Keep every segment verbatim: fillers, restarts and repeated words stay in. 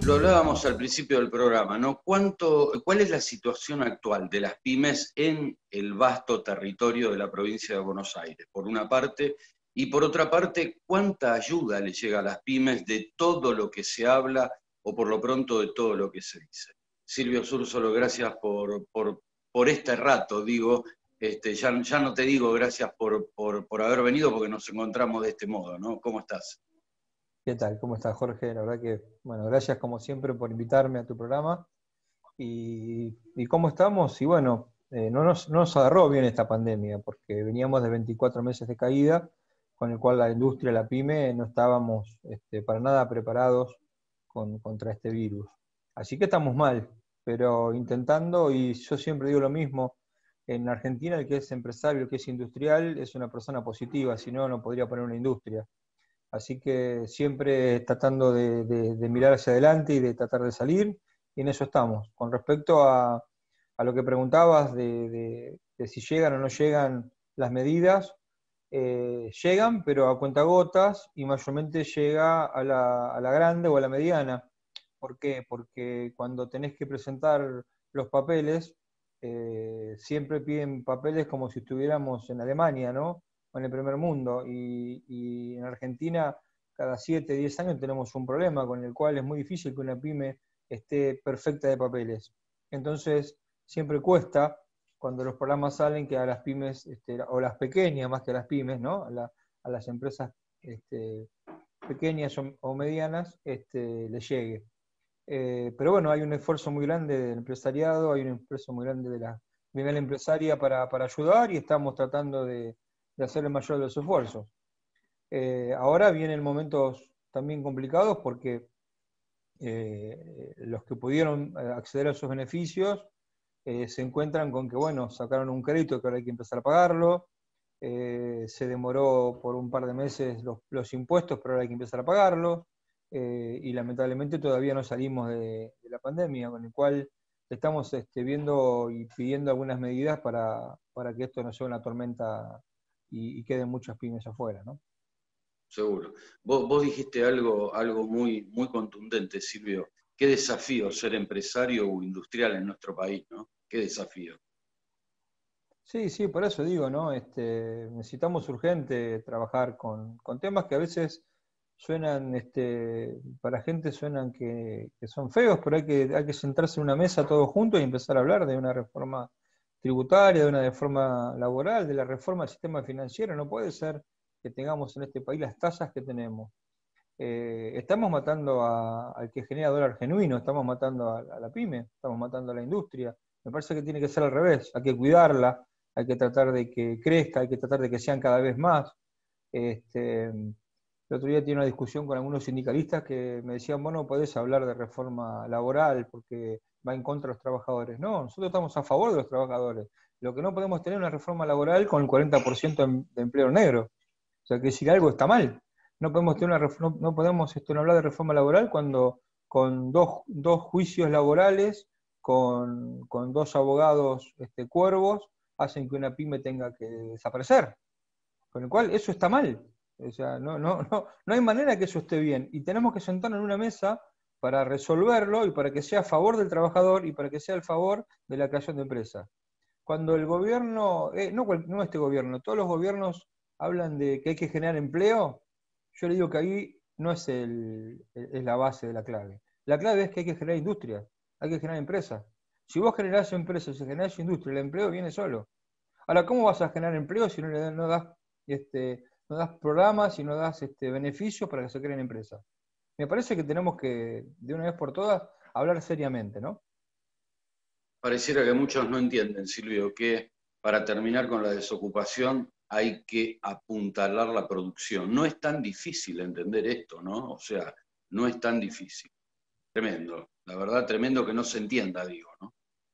Lo hablábamos al principio del programa, ¿no? ¿Cuánto, ¿Cuál es la situación actual de las pymes en el vasto territorio de la provincia de Buenos Aires, por una parte? Y por otra parte, ¿cuánta ayuda le llega a las pymes de todo lo que se habla o por lo pronto de todo lo que se dice? Silvio Zúrzolo, gracias por, por, por este rato, digo. Este, ya, ya no te digo gracias por, por, por haber venido porque nos encontramos de este modo, ¿no? ¿Cómo estás? ¿Qué tal? ¿Cómo estás, Jorge? La verdad que, bueno, gracias como siempre por invitarme a tu programa. ¿Y, y cómo estamos? Y bueno, eh, no, nos, no nos agarró bien esta pandemia, porque veníamos de veinticuatro meses de caída, con el cual la industria, la pyme, no estábamos este, para nada preparados con, contra este virus. Así que estamos mal, pero intentando, y yo siempre digo lo mismo, en Argentina el que es empresario, el que es industrial, es una persona positiva, si no, no podría poner una industria. Así que siempre tratando de, de, de mirar hacia adelante y de tratar de salir, y en eso estamos. Con respecto a, a lo que preguntabas de, de, de si llegan o no llegan las medidas, eh, llegan, pero a cuentagotas, y mayormente llega a la, a la grande o a la mediana. ¿Por qué? Porque cuando tenés que presentar los papeles, eh, siempre piden papeles como si estuviéramos en Alemania, ¿no? O en el primer mundo. Y, y en Argentina, cada siete, diez años tenemos un problema con el cual es muy difícil que una pyme esté perfecta de papeles. Entonces, siempre cuesta, cuando los programas salen, que a las pymes, este, o las pequeñas más que a las pymes, ¿no? A, la, a las empresas este, pequeñas o, o medianas, este, les llegue. Eh, pero bueno, hay un esfuerzo muy grande del empresariado, hay un esfuerzo muy grande de la nivel empresaria para, para ayudar y estamos tratando de, de hacer el mayor de los esfuerzos. Eh, ahora vienen momentos también complicados porque eh, los que pudieron acceder a esos beneficios eh, se encuentran con que, bueno, sacaron un crédito que ahora hay que empezar a pagarlo, eh, se demoró por un par de meses los, los impuestos, pero ahora hay que empezar a pagarlos. Eh, y lamentablemente todavía no salimos de, de la pandemia, con el cual estamos este, viendo y pidiendo algunas medidas para, para que esto no sea una tormenta y, y queden muchas pymes afuera, ¿no? Seguro. Vos, vos dijiste algo, algo muy, muy contundente, Silvio. Qué desafío ser empresario o industrial en nuestro país, ¿no? Qué desafío. Sí, sí, por eso digo, ¿no? Este, necesitamos urgente trabajar con, con temas que a veces suenan, este, para gente suenan que, que son feos, pero hay que, hay que sentarse en una mesa todos juntos y empezar a hablar de una reforma tributaria, de una reforma laboral, de la reforma del sistema financiero. No puede ser que tengamos en este país las tasas que tenemos. Eh, estamos matando a- al que genera dólar genuino, estamos matando a, a la pyme, estamos matando a la industria. Me parece que tiene que ser al revés, hay que cuidarla, hay que tratar de que crezca, hay que tratar de que sean cada vez más. Este, el otro día tuve una discusión con algunos sindicalistas que me decían, vos no podés hablar de reforma laboral porque va en contra de los trabajadores. No, nosotros estamos a favor de los trabajadores. Lo que no podemos tener es una reforma laboral con el cuarenta por ciento de empleo negro. O sea, que si algo está mal. No podemos, tener una, no, no podemos esto, no hablar de reforma laboral cuando con dos, dos juicios laborales, con, con dos abogados este, cuervos, hacen que una pyme tenga que desaparecer. Con lo cual, eso está mal. O sea, no, no, no, no hay manera que eso esté bien. Y tenemos que sentarnos en una mesa para resolverlo y para que sea a favor del trabajador y para que sea a favor de la creación de empresas. Cuando el gobierno, eh, no, no este gobierno, todos los gobiernos hablan de que hay que generar empleo, yo le digo que ahí no es, el, es la base de la clave. La clave es que hay que generar industria, hay que generar empresas. Si vos generás empresas, si generás industria, el empleo viene solo. Ahora, ¿cómo vas a generar empleo si no, le, no das, este, no das programas y no das este, beneficios para que se creen empresas? Me parece que tenemos que, de una vez por todas, hablar seriamente, ¿no? Pareciera que muchos no entienden, Silvio, que para terminar con la desocupación hay que apuntalar la producción. No es tan difícil entender esto, ¿no? O sea, no es tan difícil. Tremendo, la verdad, tremendo que no se entienda, digo, ¿no?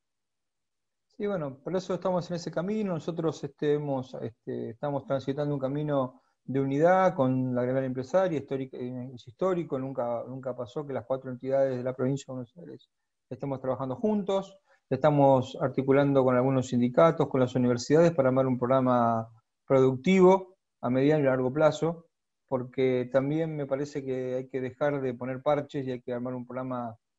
Sí, bueno, por eso estamos en ese camino. Nosotros este, hemos, este, estamos transitando un camino de unidad con la gremial empresaria, histórica, es histórico, nunca, nunca pasó que las cuatro entidades de la provincia de Buenos Aires estemos trabajando juntos, estamos articulando con algunos sindicatos, con las universidades para armar un programa productivo a mediano y largo plazo, porque también me parece que hay que dejar de poner parches y hay que armar un programa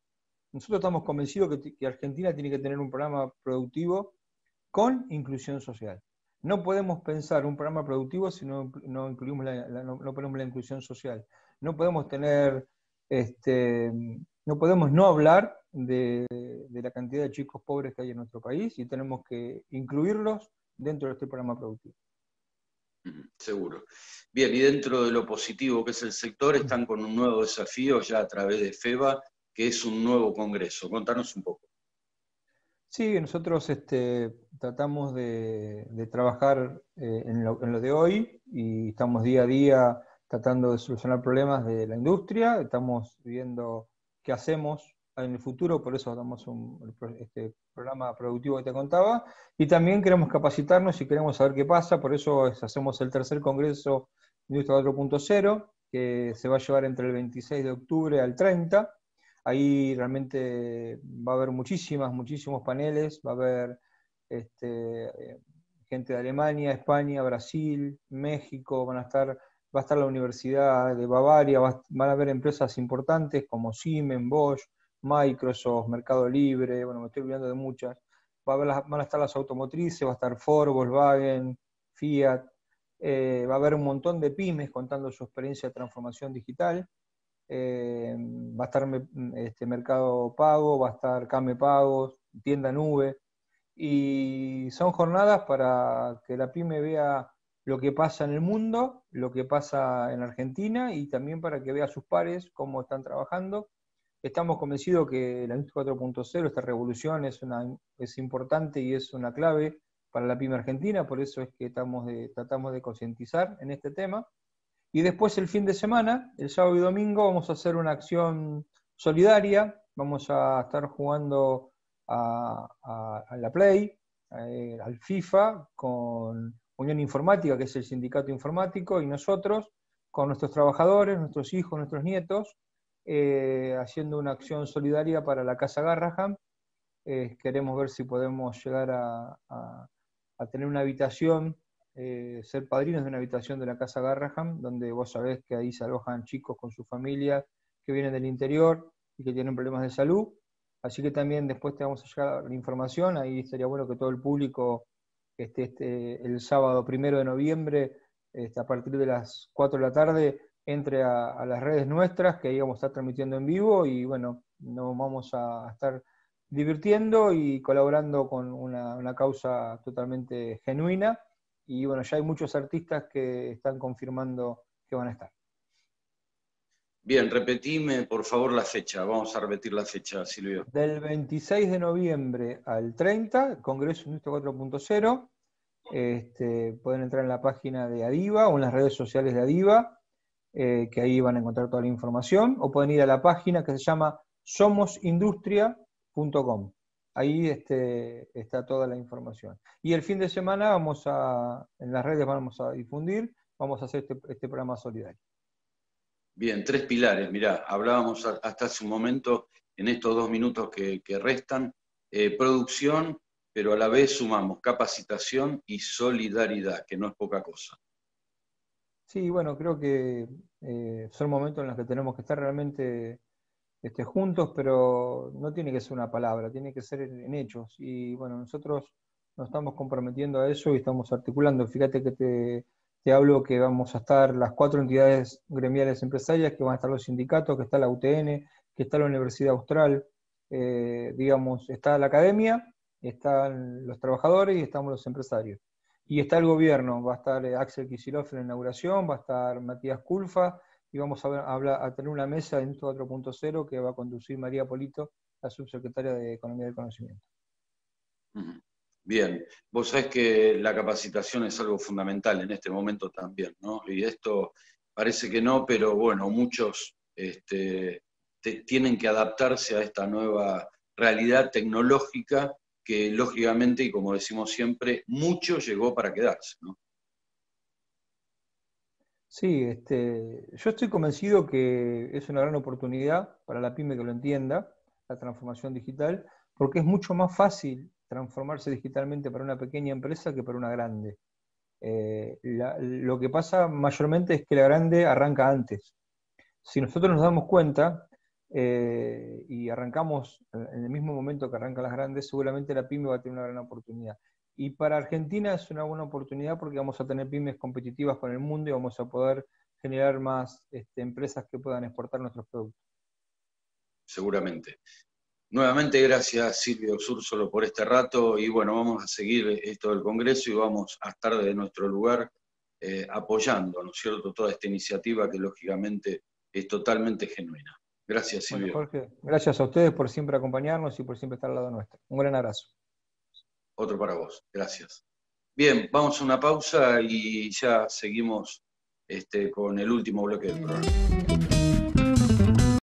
nosotros estamos convencidos que, que Argentina tiene que tener un programa productivo con inclusión social. No podemos pensar un programa productivo si no, no, incluimos la, la, no, no ponemos la inclusión social. No podemos tener, este, no podemos no hablar de, de la cantidad de chicos pobres que hay en nuestro país y tenemos que incluirlos dentro de este programa productivo. Seguro. Bien, y dentro de lo positivo que es el sector, están con un nuevo desafío ya a través de FEBA, que es un nuevo congreso. Contanos un poco. Sí, nosotros este, tratamos de, de trabajar eh, en, lo, en lo de hoy y estamos día a día tratando de solucionar problemas de la industria, estamos viendo qué hacemos en el futuro, por eso damos un, este programa productivo que te contaba, y también queremos capacitarnos y queremos saber qué pasa, por eso es, hacemos el tercer congreso Industria cuatro punto cero, que se va a llevar entre el veintiséis de octubre al treinta. Ahí realmente va a haber muchísimas, muchísimos paneles, va a haber este, gente de Alemania, España, Brasil, México, van a estar, va a estar la Universidad de Bavaria, va, van a haber empresas importantes como Siemens, Bosch, Microsoft, Mercado Libre, bueno, me estoy olvidando de muchas. Va a haber las, van a estar las automotrices, va a estar Ford, Volkswagen, Fiat, eh, va a haber un montón de pymes contando su experiencia de transformación digital. Eh, va a estar este, Mercado Pago, va a estar Came Pagos, Tienda Nube, y son jornadas para que la pyme vea lo que pasa en el mundo, lo que pasa en Argentina, y también para que vea a sus pares cómo están trabajando. Estamos convencidos que la Industria cuatro punto cero, esta revolución, es, una, es importante y es una clave para la pyme argentina, por eso es que estamos de, tratamos de concientizar en este tema. Y después el fin de semana, el sábado y domingo, vamos a hacer una acción solidaria, vamos a estar jugando a, a, a la Play, eh, al FIFA, con Unión Informática, que es el sindicato informático, y nosotros, con nuestros trabajadores, nuestros hijos, nuestros nietos, eh, haciendo una acción solidaria para la Casa Garrahan. Eh, queremos ver si podemos llegar a, a, a tener una habitación, Eh, ser padrinos de una habitación de la Casa Garrahan, donde vos sabés que ahí se alojan chicos con sus familias que vienen del interior y que tienen problemas de salud. Así que también después te vamos a llegar la información, ahí sería bueno que todo el público esté este, el sábado primero de noviembre, este, a partir de las cuatro de la tarde, entre a, a las redes nuestras, que ahí vamos a estar transmitiendo en vivo, y bueno, nos vamos a estar divirtiendo y colaborando con una, una causa totalmente genuina. Y bueno, ya hay muchos artistas que están confirmando que van a estar. Bien, repetime por favor la fecha. Vamos a repetir la fecha, Silvio. Del veintiséis de noviembre al treinta, Congreso Industria cuatro punto cero. Este, pueden entrar en la página de Adiva o en las redes sociales de Adiva, eh, que ahí van a encontrar toda la información, o pueden ir a la página que se llama somos industria punto com. Ahí este, está toda la información. Y el fin de semana vamos a, en las redes vamos a difundir, vamos a hacer este, este programa solidario. Bien, tres pilares, mirá, hablábamos hasta hace un momento, en estos dos minutos que, que restan, eh, producción, pero a la vez sumamos capacitación y solidaridad, que no es poca cosa. Sí, bueno, creo que eh, son momentos en los que tenemos que estar realmente Este, juntos, pero no tiene que ser una palabra, tiene que ser en, en hechos. Y bueno, nosotros nos estamos comprometiendo a eso y estamos articulando. Fíjate que te, te hablo que vamos a estar las cuatro entidades gremiales empresarias, que van a estar los sindicatos, que está la U T N, que está la Universidad Austral, eh, digamos, está la academia, están los trabajadores y estamos los empresarios. Y está el gobierno, va a estar Axel Kicillof en la inauguración, va a estar Matías Culfa, y vamos a, ver, a, hablar, a tener una mesa de Industria cuatro punto cero que va a conducir María Polito, la subsecretaria de Economía del Conocimiento. Bien, vos sabés que la capacitación es algo fundamental en este momento también, ¿no? Y esto parece que no, pero bueno, muchos este, te, tienen que adaptarse a esta nueva realidad tecnológica que lógicamente, y como decimos siempre, mucho llegó para quedarse, ¿no? Sí, este, yo estoy convencido que es una gran oportunidad para la pyme que lo entienda, la transformación digital, porque es mucho más fácil transformarse digitalmente para una pequeña empresa que para una grande. Eh, la, lo que pasa mayormente es que la grande arranca antes. Si nosotros nos damos cuenta, eh, y arrancamos en el mismo momento que arrancan las grandes, seguramente la pyme va a tener una gran oportunidad. Y para Argentina es una buena oportunidad porque vamos a tener pymes competitivas con el mundo y vamos a poder generar más este, empresas que puedan exportar nuestros productos. Seguramente. Nuevamente, gracias Silvio Sursolo por este rato, y bueno, vamos a seguir esto del Congreso y vamos a estar de nuestro lugar eh, apoyando, ¿no es cierto?, toda esta iniciativa que lógicamente es totalmente genuina. Gracias, Silvio. Bueno, Jorge, gracias a ustedes por siempre acompañarnos y por siempre estar al lado nuestro. Un gran abrazo. Otro para vos, gracias. Bien, vamos a una pausa y ya seguimos este, con el último bloque del programa.